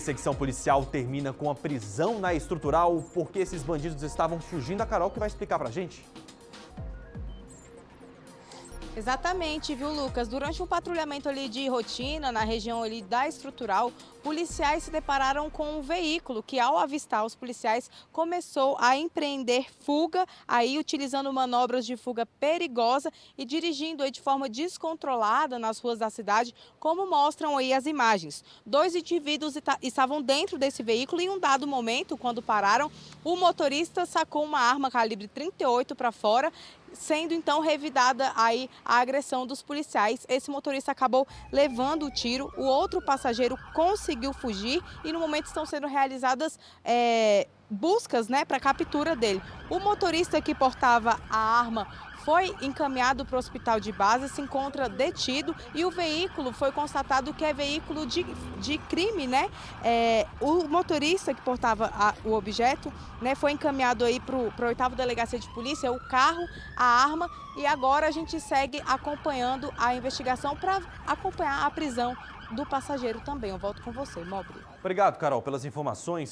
Perseguição policial termina com a prisão na estrutural porque esses bandidos estavam fugindo. A Carol que vai explicar pra gente. Exatamente, viu, Lucas? Durante um patrulhamento ali de rotina na região ali da estrutural, policiais se depararam com um veículo que, ao avistar os policiais, começou a empreender fuga, aí utilizando manobras de fuga perigosa e dirigindo aí de forma descontrolada nas ruas da cidade, como mostram aí as imagens. 2 indivíduos estavam dentro desse veículo e em um dado momento, quando pararam, o motorista sacou uma arma calibre 38 para fora, sendo então revidada aí a agressão dos policiais. Esse motorista acabou levando o tiro, o outro passageiro conseguiu fugir e no momento estão sendo realizadas buscas, né, para a captura dele. O motorista que portava a arma foi encaminhado para o hospital de base, se encontra detido e o veículo foi constatado que é veículo de crime, né? O motorista que portava o objeto, né, foi encaminhado aí para a 8ª Delegacia de Polícia, o carro, a arma, e agora a gente segue acompanhando a investigação para acompanhar a prisão do passageiro também. Eu volto com você, Mobre. Obrigado, Carol, pelas informações.